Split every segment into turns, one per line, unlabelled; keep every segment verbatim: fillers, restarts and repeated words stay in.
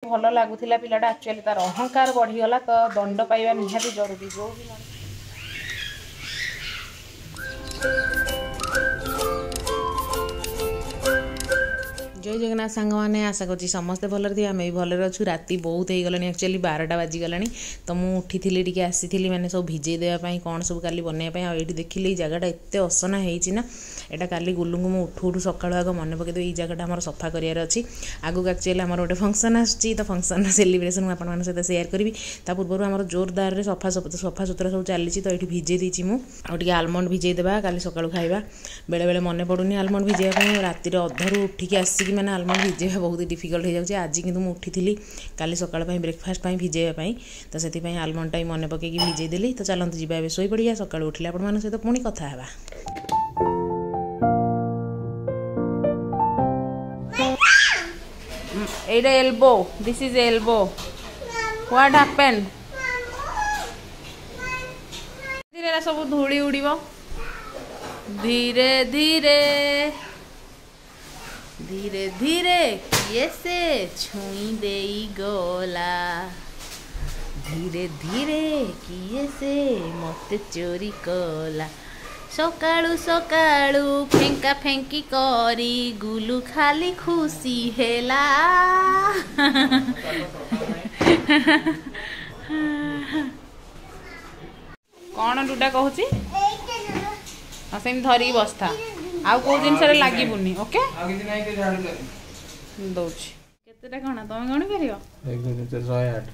भल लगुला पिलाटा एक्चुअली तार अहंकार बढ़ीगला तो दंड पाइबा निहाती जरूरी जो भी जय जगन्नाथ सांग मैंने आशा करी समस्ते भलर थी आम भी भलर अच्छु राति बहुत हो गलानी एक्चुअली बारटा बाजिगला तो मुझे उठी टी आसी मैंने सब भिजे देवाई कौन सब काली बनवाई और ये देखिली जगटा एत असना होना यहाँ काली गुलू को मुझे उठू उठू सका आग मन पकईदे ये जगटा आम सफा करार अच्छी आगक एक्चुअली आम गोटे फंक्शन आसी तो फंक्शन सेलिब्रेशन मुझे आप सहित सेयार करी ता पूर्व आम जोरदार रे सफा सफा सुतरा सब चली तो ये भिजे देती मुझे आलमंड भिजे देवा काली सका खाଇବା बेले बेले मन पड़ूनी आलमंड भिजेवा रातिर अधरू उठिकी आसिकी मैंने आलमंड भिजेवा बहुत डिफिकल्ट हो जाए आज किंतु मुझे उठी काली सकाळ ब्रेकफास्ट भिजेवाई तो से आलमंड टाइम मन पकई भिजेदेली तो चलते जावा शोई पड़िया सकाळु उठिले आपण सहित पुणी कथा हेबा एटा elbow this is elbow what happened धीरे सब धूली उड़ीबो धीरे धीरे धीरे धीरे किए से छुई देई गोला धीरे धीरे किए से मत चोरी कला सकाळु सकाळु फेंका फेंकी करी गुलू खाली खुशी हेला कौन डुडा कहूची हाँ सेम धरी बस्ता आउ को जिन सारे लागी बुनी ओके दौची केतेटा कण तमे गणी करियो एक मिनट एक सौ आठ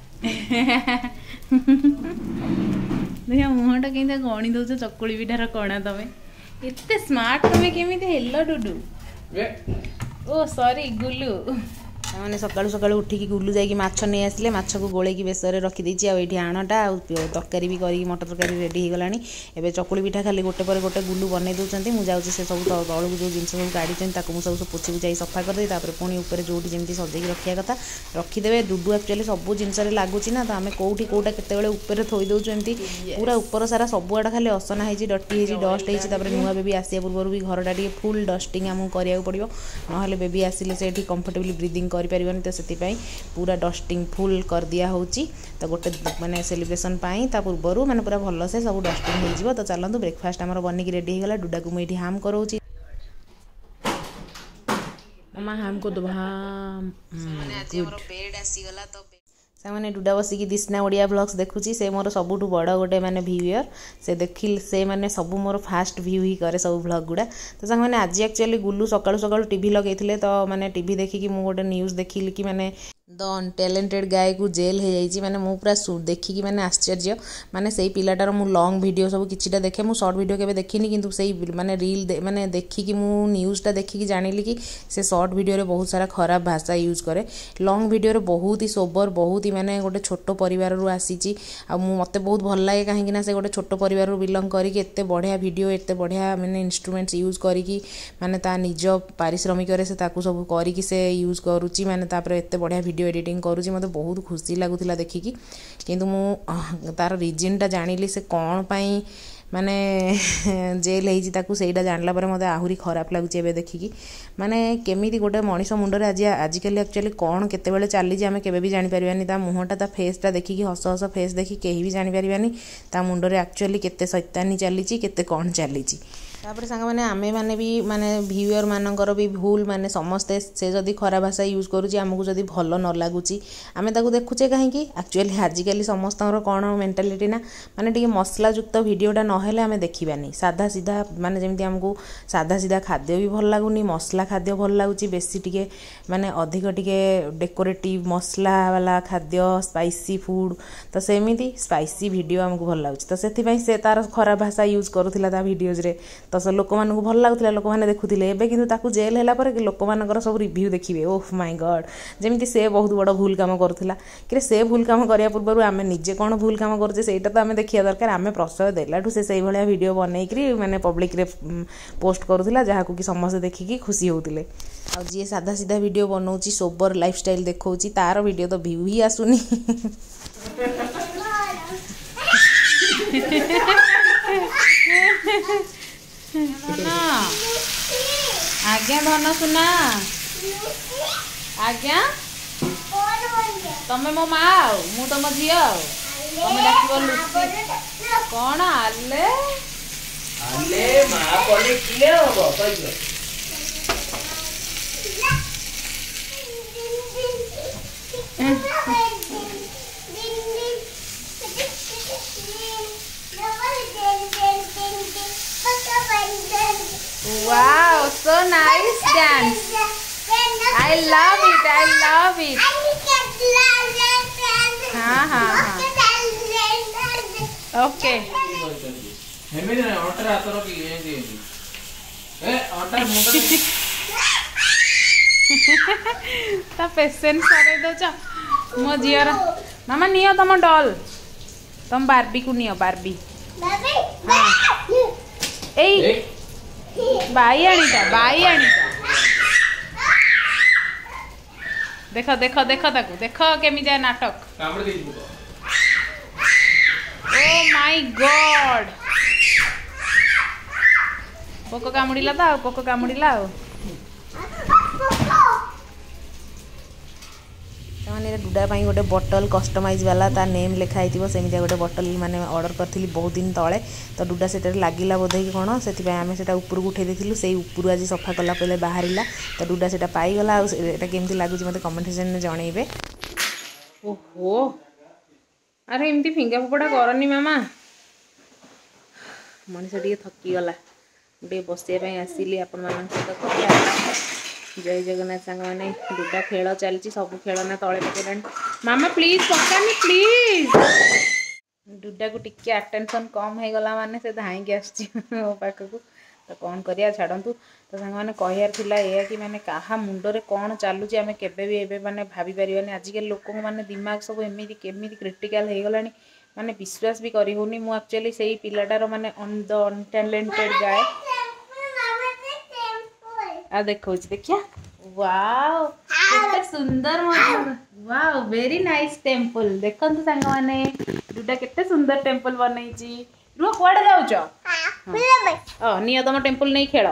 देखिया मुहटा केंता गणी दउछ चकुली पिठार कणा तमे एते स्मार्ट तमे केमिति हेलो डुडू ओ सॉरी गुलू मैंने सकाळु सकाळु उठिकी गुलू जाइकी माछ नहीं आसिले माछ को गोलेकी बेसर रखिदेची आठी आणटा तरकारी भी करी मटर तरकारी रेडी हो गलानी एबे चकुली पिठा खाली गोटे पर गोटे गुलू बनै दउचंती मु जाउची से सब तळु जो जिनस सब गाड़ी ताकू मु सब पोछि बुझाई सफा कर दे तापर पुणी ऊपर जोटी जेमती सजेकी रखिया कथा रखिदेवे डुडू एक्चुअली सब जिनस रे लागुची ना तो आमे कोठी कोटा केते बेले ऊपर थोई दउछु एमती पूरा ऊपर सारा सब आडा खाली असना हेची डटी हेची डस्ट हेची तापर नुआ बेबी आसिया पूर्व भी घरटा टी फुल डस्टिंग हमु करिया पड़ियो नहले बेबी आसिले से एठी कंफर्टेबली ब्रीदिंग करि परिबनी तो से पूरा डस्टिंग फुल कर दिया होची तो गोटे माने सेलिब्रेशन पाई ता पूर्व माने पूरा भल से सब डस्टिंग हो तो चलतु ब्रेकफास्ट आमर बनिक रेडी हो गला डुडा को मुझे हाम कराऊची मामा हाम को दबा मैंने डुडा बसिकी दिशना ओडिया ब्लॉग्स देखुची से मोर सबुठु बड़ गोटे माने व्यूअर से देखिल से माने सबु मोर फास्ट व्यू ही करे सब ब्लॉग गुडा तो सांग मैंने आज एक्चुअली गुल्लू सकाळु सकाळु टीवी लगेइथिले तो माने टीवी देखिकी मु गोटे न्यूज देखिली कि माने द अनटैलेंटेड गाय को जेल हो जाइए मैंने मु पूरा देखिकी मैंने आश्चर्य माने से पिलाटार मु लॉन्ग वीडियो सब किछिटा देखे मु शॉर्ट वीडियो केबे देखिनी किंतु से माने रील दे, माने देखिकी मु न्यूज़टा देखिकी जानिली कि से शॉर्ट वीडियो रे बहुत सारा खराब भाषा यूज करे लॉन्ग वीडियो रे बहुत ही सोबर बहुत ही माने गोटे छोट परिवार रु आसीची आ मु मते बहुत भल लागे काहे कि ना से गोटे छोट परिवार रु बिलोंग करी कि एते बढ़िया वीडियो एते बढ़िया माने इंस्ट्रूमेंट्स यूज करी कि माने ता निज पारिश्रमिक रे से ताकू सब करी कि से यूज करूची माने तापर एते बढ़िया वीडियो एडिटिंग करूची मते बहुत खुशी लागुतिला देखिकी किंतु मु तार रीजन टा जानिली से कौन पाई माने जेल होती ताकू सेटा जानला पर मते आहुरी खराब लगुच एबे देखिकी माने केमिति गोटे मनीष मुंडर आज आजिकल एक्चुअली कौन केतेबेले चली आमे केबे भी जानि परिबानी ता मुहटा ता फेसटा देखिकी हस हस फेस देखि केही भी जानि परिबानी ता मुंडरे एक्चुअली केते सैतानी चलीची केते कौन चलीची तापर सांग माने आमे माने भी माने व्यूअर मानकर भी भूल माने समस्ते से जदि खराब भाषा यूज करूची आमको जदि भल न लागुची आमे ताकू देखुचे कहीं एक्चुअली आजिकल समस्त कौन मेंटालिटी ना माने टिके मसला युक्त वीडियोटा नहेले आमे देखिबानी साधा सीधा माने जेमती आमको साधा सीधा खाद्य भी भल लागुनी मसला खाद्य भल लागुची बेसी टिके माने अधिक टिके डेकोरेटिव मसला वाला खाद्य स्पाइसी फूड तो सेमिति स्पाइसी वीडियो आमको भल लागुची तो सेथिपई से तार खराब भाषा यूज करूथिला ता वीडियोज रे तो से लोक मानक भल लगुला लोक मैंने देखुले एबे किंतु ताकू जेल है पर लोक मानकर सब रिव्यू देखिए ओह माय गॉड जमी से बहुत बड़ भूल काम करूला कि से भूल काम करिया पूर्व आम निजे कौन भूल काम करुचे सेटा तो आम देखिया दरकार आम प्रश्रय देलाठू से से भाया वीडियो बनईकरी माने पब्लिक रे पोस्ट करूला जहाँ कि समस्त देखिकी खुशी होते आ जी साधा सीधा वीडियो बनाऊँगी सोबर लाइफस्टाइल देखौची तार वीडियो तो व्यू ही आसुनी आज्ञा धन सुना आज्ञा तमे मो माँ आउ मु तुम झी आउ तमे डाकिबो लुसी कौन आले
आले माँ पले किले होबो कहियो
Wow, so nice dance. I love it. I love it. हाँ हाँ हाँ. Okay.
हेमे ना ऑर्डर आता रो कि ये दे ए ऑर्डर मुंडा
ता पेशेंस करे दो चा मो जियर मामा नियो तम डॉल तम बारबी को नियो बारबी बारबी ए बाई आनीटा बाई आनीटा देख देख देख ताकू देख केमी जाए नाटक
कामड़ दे दिबो
ओ माय गॉड पोको कामुड़ीला तो आ पोको कामुड़ीला आ मैंने डुडा पाई गोटे बटल कस्टमाइज वाला ता नेम लिखाई थी सेमिया गोटे बटल माने ऑर्डर करी बहुत दिन तले तो डुडा से लगिला बोधे कि कौन से आम से ऊपर उठे देलु से ऊपर आज सफा कला पहले बाहर तो डुडा से पाईगला आटा केमती लगुच मत कमेंट सेक्शन में जनइबे। ओहो अरे एमती फिंगा फोपड़ा करनी मामा मनीष टे थकीगला टे बसवाई आसिली आपण मान सहित जय जगन्नाथ सांग मैंने दुटा खेल चलती सब खेलना तले पकड़ा मामा प्लीज पकानी प्लीज डुडा को टिके अटेंशन कम हो गला माने से धाई आसची मो पाखक तो कौन करिया छाड़तु तो सांग मैंने कहार थिला या कि माने कहा मुंडरे कौन चलुची आम केबे भी एबे माने भाभी परिबानी आजिकल लोक माने दिमाग सब एमती केमिति क्रिटिकल हो गलानी माने विश्वास भी करी होनी मु एक्चुअली सेही पिलाटार माने अन द अनटैलेंटेड गाय आ देखो देखिया वाओ कितना सुंदर वाओ वेरी नाइस टेम्पल देखंतु सांग माने दुटा केते सुंदर टेम्पल बनई छी रुआ कोडे जाउछ हां नियो तम टेम्पल नहीं खेल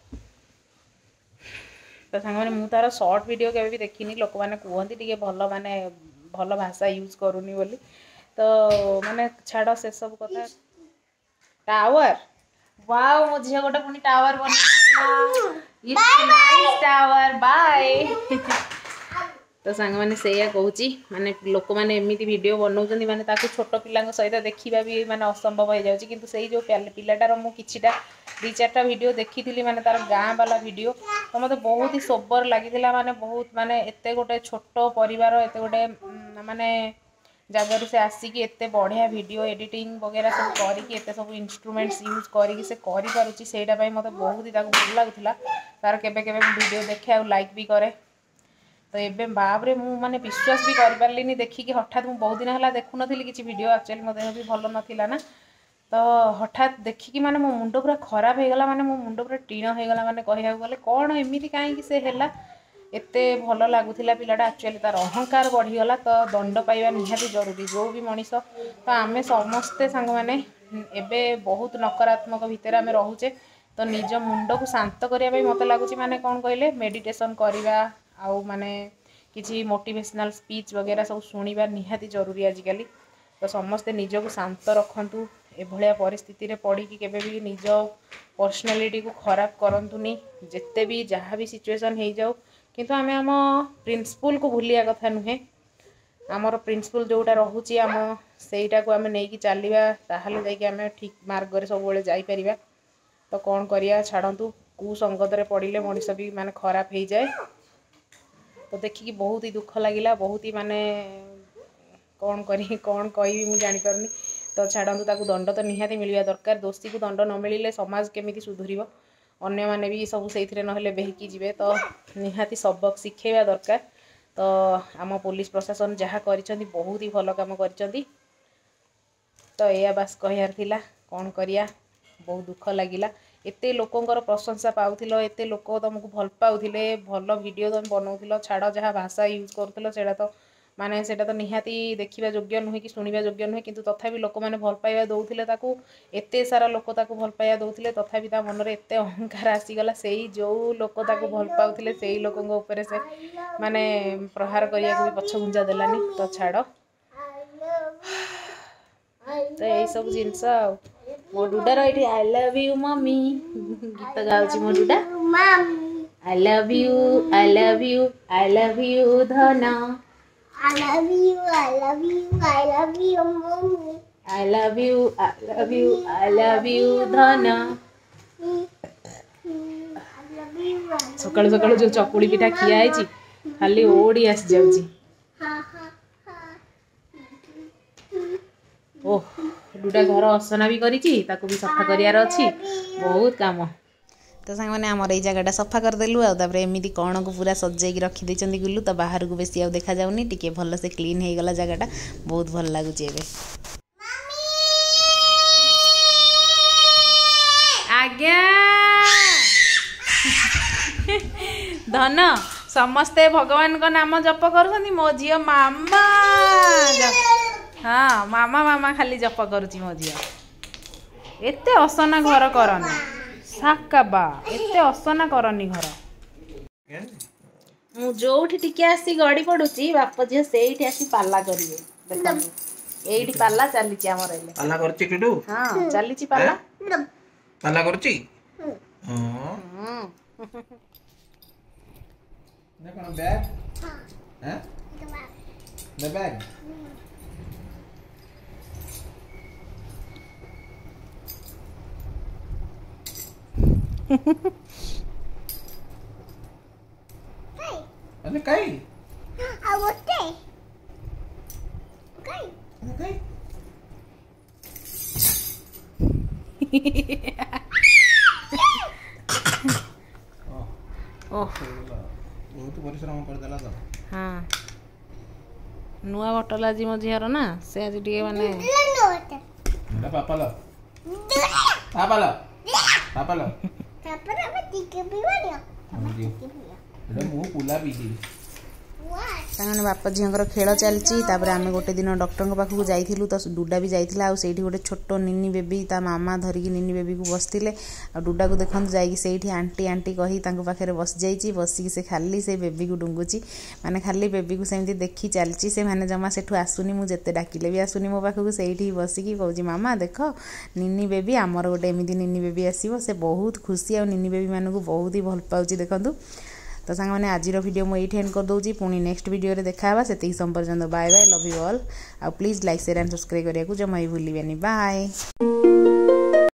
तो सांग माने मु तार शॉर्ट वीडियो केबे भी देखिनी लोक माने कहंती टिके भलो माने भलो भाषा यूज करूनी बोली तो माने छाड़ से सब कथा टावर वाओ मो झिया गोटे पुनी टावर बन इट्स नाइस टावर बाय तो सांग मैंने से कहूँ माने लोक मैंने एमती वीडियो बनाऊँ माने ताकू छोट पिला सहित देखा भी माने असंभव हो जाए किंतु से जो पिलाटार मु किछिटा दी चार्टा वीडियो देखी थी माने तार गाँ वाला वीडियो तो मत बहुत ही सोबर लगी माने बहुत माने एते गोटे छोट परिवार एते गोटे माने जगार से आसिकी एत बढ़िया वीडियो एडिटिंग वगैरह सब करके एत सब इंस्ट्रूमेंट्स यूज करके से करूँ से मत बहुत ही भल लगुला तार केबे केबे वीडियो देखे आ लाइक भी करे तो ये बाबरे मु माने विश्वास भी कर पारलिनी देखिकी हठात मु बहुत दिन है देखु नथिली किछि वीडियो एक्चुअली मो देह भी भल नथिला ना तो हठात देखिकी माने मो मुंड पूरा खराब हो गला माने मो मुंड पूरा टीण हो गला माने कहिया गले कौन एमिति काहे से हैला एते भल लगुला पिलाटा एक्चुअली तार अहंकार बढ़ीगला तो दंड पाइबा निहाती जरूरी जो भी मनीष तो आमे समस्ते सांग माने एबे बहुत नकारात्मक भितर आमे रहुचे तो निज मुंड को शांत करने मत लगुच माने कौन कहले मेडिटेशन करवा आउ माने किसी मोटिवेशनल स्पीच वगैरह सब शुणा निहाती जरूरी आजिकल तो समस्ते निज को शांत रखंतु एभलिया परिस्थिति रे पड़ी कि केबे भी निज पर्सनालिटी को खराब करंतुनी जेते भी जहाँ भी सिचुएशन हो जाऊ किंतु आमे आम प्रिंसिपल को भूलिया कथा नुहे आमर प्रिंसिपल जोटा रोचे आम सेटा को आम नहीं चलवा ताहले जाइए आम ठीक मार्ग रे सब बेले जाई परिबा तो कौन करिया छाड़तु कुसंगत रे पड़िले मनीष भी माने खराब हो जाए तो देखिकी बहुत ही दुख लगिला बहुत ही माने कौन करी कौन कहि मु जानि परनी तो छाड़तु ताकू दंड तो निहाती मिलवा दरकार दोषी को दंड न मिले समाज केमिति सुधरिबो अन्य माने भी सब से नहले बेहिकी जीवे तो निहाती सबक शिखेवा दरकार तो आम पुलिस प्रशासन जहाँ करिसेंती बहुत ही भल काम करिसेंती तो या बास कहियार थिला कौन करिया बहुत दुख लगिला एते लोकंकर प्रशंसा पाउथिलो एते लोक तुमको भल पाउथिले भल वीडियो तुम बनाउथिलो छाड़ जहाँ भाषा यूज करूथिलो सेटा तो माने सेटा तो निहाती देखिबा योग्य नुहे कि सुनिबा योग्य नुहे किंतु तथापि लोक माने भल पाइबा दउथिले ताकू एते सारा लोक ताकू भल पाइबा दउथिले तथापि ता मन रे एते अहंकार आसीगला सेही जो लोक ताकू भल पाउथिले सेही लोकंग ऊपर से माने प्रहार करिया को भी पछ गुंजा देलानी तो छाड़ तो यही सब जिनस मो डुडार ये आई लव यू मम्मी गीत गाउची मो डुडा I love you I love you I love you धना
I love you, I love you, I love you, mommy.
I love you, I love you, I love you, धना सकाळु सकाळु जो चकुली पिठा खिया आइची खाली OD आस जाउची ओह डुडा घर असना भी करिची ताको भी सफा करियार अछि बहुत काम तो सांग मैंने आमर ये जगह सफा करदेलु आउे एमती कौन को पूरा सजाई रखी गुलू तो बाहर को बेसी आउ देखा जाऊनी टिके भल से क्लीन हो गला जगह बहुत भल लगुच एबे आज्ञा धन समस्ते भगवान को नाम जप कर मो झी मामा हाँ मामा मामा खाली जप करुची मो झी एते असना घर करना साकाबा एते असना करनी घर मु जोठी टिके आसी गड़ी पडुची बाप झियो सेठी आसी पाला करिवे देखो एठी पाला चलीची हमर एले
पाला करची टुडू
हां चलीची पाला
पाला करची हां ने कोन बैग हैं ने बैग अरे काय
I was there. Okay.
Okay.
ओह
बहुत परिश्रम कर देला तो
हां नुआ बटल आज मो झियर ना से आज टिके माने
एटा पापा ला पापा ला पापा ला
Tapi apa tiga biwan ya?
एटा मु पुला पीजी
ताने बापा झीर खेल चलती आम गोटे दिन डॉक्टर पाखक जाइलु तो डुडा भी जाइला आ सेठी गोटे छोट निनी बेबी ता मामा धरिकी निनी बेबी को बसते आ डुडा को देखु जाइए आंटी आंटी कही पाखे बस जाइए बसिकी से खाली से बेबी को डुंगुची माने खाली बेबी को सेमती देखी चलती से माने जमा सेठू आसुनी मुझे डाकिले भी आसुनी मो पाखक से बसिकी कहूँ मामा देख निनी बेबी आमर गोटे एमती निनी बेबी आसो से बहुत खुशी आ निनी बेबी मानक बहुत ही भल पाऊँ देखूँ तो सांग मैंने आज वीडियो मुझे ये एंड कर दूसरी पुणी नेक्स्ट वीडियो रे देखा से पर्यंत bye bye love you all आ please like share and subscribe करने को जमा भी भूलिए बाय।